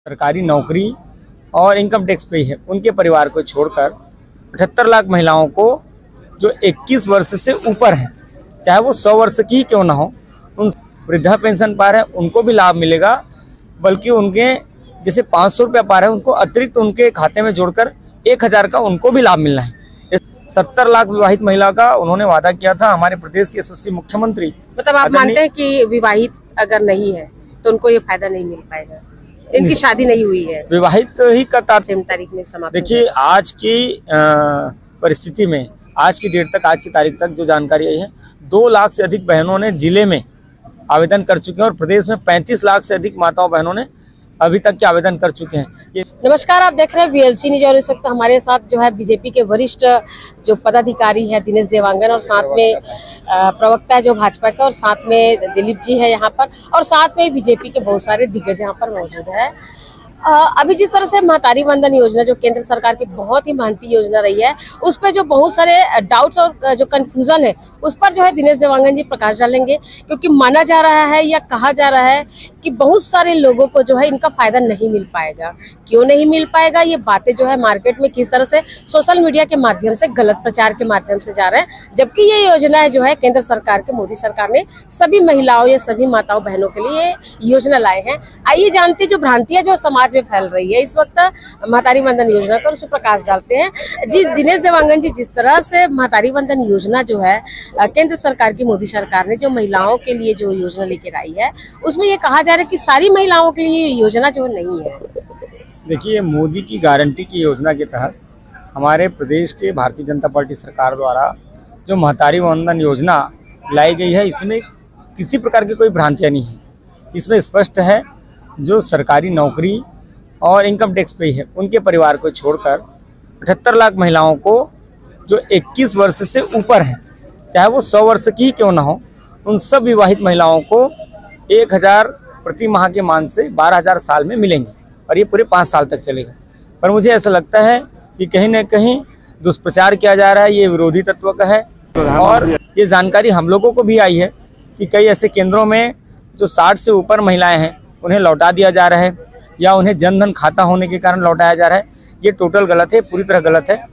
सरकारी नौकरी और इनकम टैक्स पे है उनके परिवार को छोड़कर 78 लाख महिलाओं को जो 21 वर्ष से ऊपर हैं, चाहे वो 100 वर्ष की ही क्यों ना हो, उन वृद्धा पेंशन पा रहे हैं उनको भी लाभ मिलेगा। बल्कि उनके जैसे 500 रुपया पा रहे हैं उनको अतिरिक्त उनके खाते में जोड़कर 1000 का उनको भी लाभ मिलना है। 70 लाख विवाहित महिला का उन्होंने वादा किया था हमारे प्रदेश के यशस्वी मुख्यमंत्री। मतलब आप मानते हैं कि विवाहित अगर नहीं है तो उनको ये फायदा नहीं मिल पाएगा, इनकी शादी नहीं हुई है, विवाहित ही का तारीख में समाप्त। देखिए आज की परिस्थिति में आज की डेट तक, आज की तारीख तक जो जानकारी आई है, 2 लाख से अधिक बहनों ने जिले में आवेदन कर चुके हैं और प्रदेश में 35 लाख से अधिक माताओं बहनों ने अभी तक के आवेदन कर चुके हैं। नमस्कार, आप देख रहे हैं VLC न्यूज और इस वक्त हमारे साथ जो है बीजेपी के वरिष्ठ जो पदाधिकारी है दिनेश देवांगन और साथ में प्रवक्ता है जो भाजपा का और साथ में दिलीप जी है यहाँ पर और साथ में बीजेपी के बहुत सारे दिग्गज यहाँ पर मौजूद है। अभी जिस तरह से महतारी वंदन योजना जो केंद्र सरकार की बहुत ही मेहनती योजना रही है, उस पर जो बहुत सारे डाउट्स और जो कंफ्यूजन है उस पर जो है दिनेश देवांगन जी प्रकाश डालेंगे, क्योंकि माना जा रहा है या कहा जा रहा है कि बहुत सारे लोगों को जो है इनका फायदा नहीं मिल पाएगा। क्यों नहीं मिल पाएगा, ये बातें जो है मार्केट में किस तरह से सोशल मीडिया के माध्यम से गलत प्रचार के माध्यम से जा रहे हैं, जबकि ये योजना है जो है केंद्र सरकार के मोदी सरकार ने सभी महिलाओं या सभी माताओं बहनों के लिए योजना लाए हैं। आइए जानते जो भ्रांतियां जो समाज में फैल रही है इस वक्त महतारी वंदन योजना पर, उस पर प्रकाश डालते हैं। जी दिनेश देवांगन जी, जिस तरह से महतारी वंदन योजना जो है केंद्र सरकार की मोदी सरकार ने जो महिलाओं के लिए जो योजना लेकर आई है, उसमें ये कहा जा रहा है कि सारी महिलाओं के लिए योजना जो नहीं है। देखिए, मोदी की गारंटी की योजना के तहत हमारे प्रदेश के भारतीय जनता पार्टी सरकार द्वारा जो महतारी वंदन योजना लाई गई है, इसमें किसी प्रकार की कोई भ्रांतियाँ नहीं है। इसमें स्पष्ट है जो सरकारी नौकरी और इनकम टैक्स पे है उनके परिवार को छोड़कर 78 लाख महिलाओं को जो 21 वर्ष से ऊपर हैं, चाहे वो 100 वर्ष की ही क्यों ना हो, उन सब विवाहित महिलाओं को 1000 प्रति माह के मान से 12,000 साल में मिलेंगे और ये पूरे 5 साल तक चलेगा। पर मुझे ऐसा लगता है कि कहीं न कहीं दुष्प्रचार किया जा रहा है, ये विरोधी तत्व का है। और ये जानकारी हम लोगों को भी आई है कि कई ऐसे केंद्रों में जो 60 से ऊपर महिलाएं हैं उन्हें लौटा दिया जा रहा है या उन्हें जनधन खाता होने के कारण लौटाया जा रहा है। ये टोटल गलत है, पूरी तरह गलत है।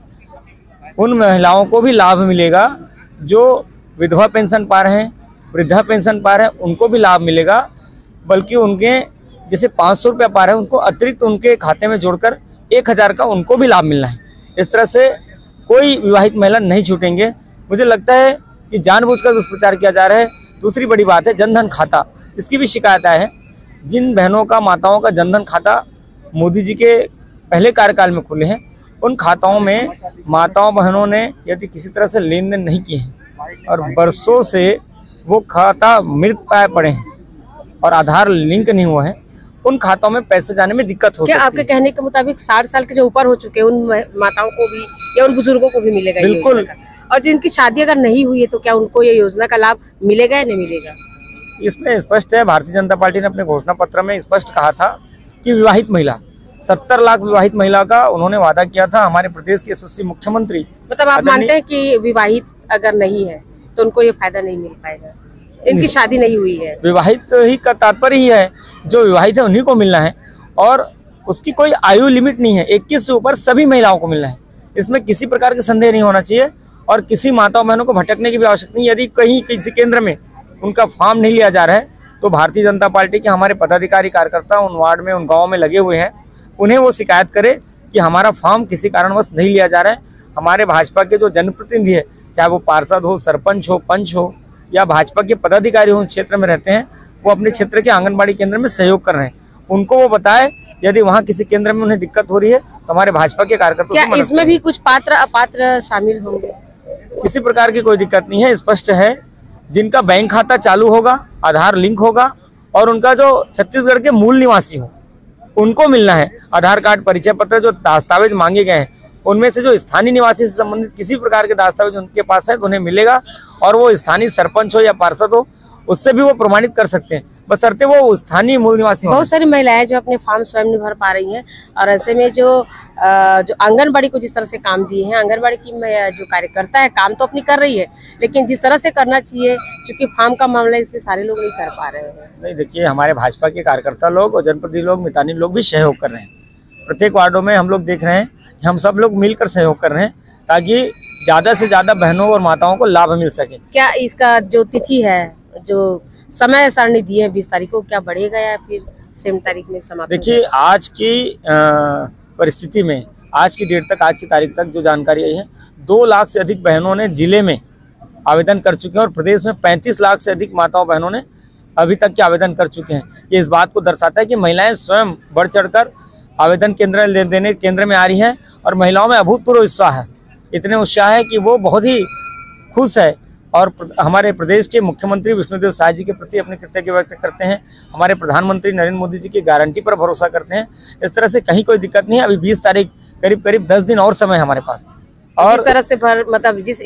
उन महिलाओं को भी लाभ मिलेगा जो विधवा पेंशन पा रहे हैं, वृद्धा पेंशन पा रहे हैं, उनको भी लाभ मिलेगा। बल्कि उनके जैसे 500 रुपया पा रहे हैं उनको अतिरिक्त उनके खाते में जोड़कर 1000 का उनको भी लाभ मिलना है। इस तरह से कोई विवाहित महिला नहीं छूटेंगे। मुझे लगता है कि जानबूझकर दुष्प्रचार किया जा रहा है। दूसरी बड़ी बात है जनधन खाता, इसकी भी शिकायत आए हैं। जिन बहनों का, माताओं का जनधन खाता मोदी जी के पहले कार्यकाल में खुले हैं, उन खाताओं में माताओं बहनों ने यदि किसी तरह से लेन देन नहीं किए हैं और बरसों से वो खाता मृत पाए पड़े हैं और आधार लिंक नहीं हुआ है, उन खातों में पैसे जाने में दिक्कत हो सकती है। आपके कहने के मुताबिक 60 साल के जो ऊपर हो चुके हैं उन माताओं को भी या उन बुजुर्गों को भी मिलेगा? बिल्कुल। और जिनकी शादी अगर नहीं हुई है तो क्या उनको ये योजना का लाभ मिलेगा या नहीं मिलेगा? इसमें स्पष्ट है, भारतीय जनता पार्टी ने अपने घोषणा पत्र में स्पष्ट कहा था कि विवाहित महिला 70 लाख विवाहित महिला का उन्होंने वादा किया था हमारे प्रदेश के यशस्वी मुख्यमंत्री। मतलब आप मानते हैं कि विवाहित अगर नहीं है तो उनको ये फायदा नहीं मिल पाएगा, इनकी शादी नहीं हुई है? विवाहित ही का तात्पर्य ही है, जो विवाहित है उन्हीं को मिलना है और उसकी कोई आयु लिमिट नहीं है। 21 से ऊपर सभी महिलाओं को मिलना है, इसमें किसी प्रकार का संदेह नहीं होना चाहिए और किसी माताओं बहनों को भटकने की भी आवश्यकता नहीं। यदि कहीं किसी केंद्र में उनका फॉर्म नहीं लिया जा रहा है तो भारतीय जनता पार्टी के हमारे पदाधिकारी कार्यकर्ता उन वार्ड में, उन गाँव में लगे हुए हैं, उन्हें वो शिकायत करे कि हमारा फॉर्म किसी कारणवश नहीं लिया जा रहा है। हमारे भाजपा के जो जनप्रतिनिधि है, चाहे वो पार्षद हो, सरपंच हो, पंच हो या भाजपा के पदाधिकारी हो, क्षेत्र में रहते हैं, वो अपने क्षेत्र के आंगनबाड़ी केंद्र में सहयोग कर रहे हैं। उनको वो बताए यदि वहाँ किसी केंद्र में उन्हें दिक्कत हो रही है तो हमारे भाजपा के कार्यकर्ता क्या इसमें भी कुछ पात्र अपात्र शामिल होंगे? किसी प्रकार की कोई दिक्कत नहीं है। स्पष्ट है जिनका बैंक खाता चालू होगा, आधार लिंक होगा और उनका जो छत्तीसगढ़ के मूल निवासी हो उनको मिलना है। आधार कार्ड, परिचय पत्र, जो दस्तावेज मांगे गए हैं उनमें से जो स्थानीय निवासी से संबंधित किसी प्रकार के दस्तावेज उनके पास है तो उन्हें मिलेगा और वो स्थानीय सरपंच हो या पार्षद हो उससे भी वो प्रमाणित कर सकते हैं, बशर्ते वो स्थानीय मूल निवासी हों। बहुत सारी महिलाएं जो अपने फार्म स्वयं नहीं भर पा रही हैं, और ऐसे में जो आंगनबाड़ी को जिस तरह से काम दिए हैं, आंगनबाड़ी की जो कार्यकर्ता है काम तो अपनी कर रही है, लेकिन जिस तरह से करना चाहिए, क्योंकि फार्म का मामला है इसलिए सारे लोग नहीं कर पा रहे हैं। नहीं, देखिए हमारे भाजपा के कार्यकर्ता लोग और जनप्रतिनिधि लोग, मितानी लोग भी सहयोग कर रहे हैं। प्रत्येक वार्डों में हम लोग देख रहे हैं कि हम सब लोग मिलकर सहयोग कर रहे हैं ताकि ज़्यादा से ज़्यादा बहनों और माताओं को लाभ मिल सके। क्या इसका जो तिथि है, जो समय सारणी दी है 20 तारीख को, क्या बढ़ेगा या फिर सेम तारीख में समाप्त? देखिए आज की परिस्थिति में, आज की डेट तक, आज की तारीख तक जो जानकारी आई है, 2 लाख से अधिक बहनों ने जिले में आवेदन कर चुके हैं और प्रदेश में 35 लाख से अधिक माताओं बहनों ने अभी तक के आवेदन कर चुके हैं। ये इस बात को दर्शाता है कि महिलाएं स्वयं बढ़ चढ़कर आवेदन केंद्र में आ रही हैं और महिलाओं में अभूतपूर्व उत्साह है। इतने उत्साह है कि वो बहुत ही खुश है और हमारे प्रदेश के मुख्यमंत्री विष्णुदेव साय जी के प्रति अपनी कृतज्ञता व्यक्त करते हैं। हमारे प्रधानमंत्री नरेंद्र मोदी जी की गारंटी पर भरोसा करते हैं। इस तरह से कहीं कोई दिक्कत नहीं है। अभी 20 तारीख करीब 10 दिन और समय है हमारे पास। और इस तरह से मतलब जिस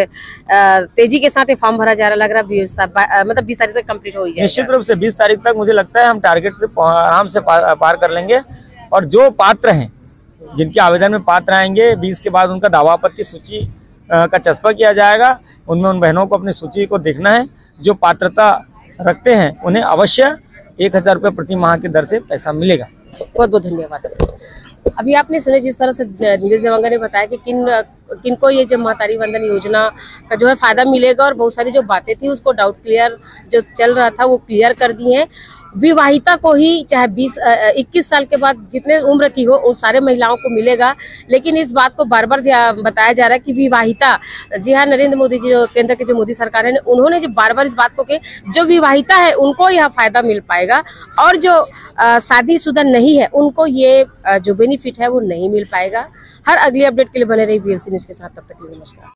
तेजी के साथ ये फॉर्म भरा जा रहा, लग रहा मतलब 20 तारीख तक कंप्लीट हो ही जाएगा। निश्चित रूप से 20 तारीख तक मुझे लगता है हम टारगेट से आराम से पार कर लेंगे। और जो पात्र हैं, जिनके आवेदन में पात्र आएंगे, 20 के बाद उनका दावा आपत्ति सूची का चस्पा किया जाएगा। उनमें उन बहनों को अपनी सूची को देखना है। जो पात्रता रखते हैं उन्हें अवश्य 1000 रुपये प्रति माह की दर से पैसा मिलेगा। बहुत बहुत धन्यवाद। अभी आपने सुने जिस तरह से नीरज देवांगन ने बताया कि किनको ये जो महतारी वंदन योजना का जो है फायदा मिलेगा, और बहुत सारी जो बातें थी उसको डाउट क्लियर जो चल रहा था वो क्लियर कर दी हैं। विवाहिता को ही चाहे 21 साल के बाद जितने उम्र की हो उन सारे महिलाओं को मिलेगा, लेकिन इस बात को बार बार बताया जा रहा है कि विवाहिता, जी हाँ, नरेंद्र मोदी जी, जो केंद्र की जो मोदी सरकार है, उन्होंने जो बार बार इस बात को कि जो विवाहिता है उनको यह फायदा मिल पाएगा, और जो शादीशुदा नहीं है उनको ये जो बेनिफिट है वो नहीं मिल पाएगा। हर अगली अपडेट के लिए बने रही VLC न्यूज के साथ। तब तक के लिए नमस्कार।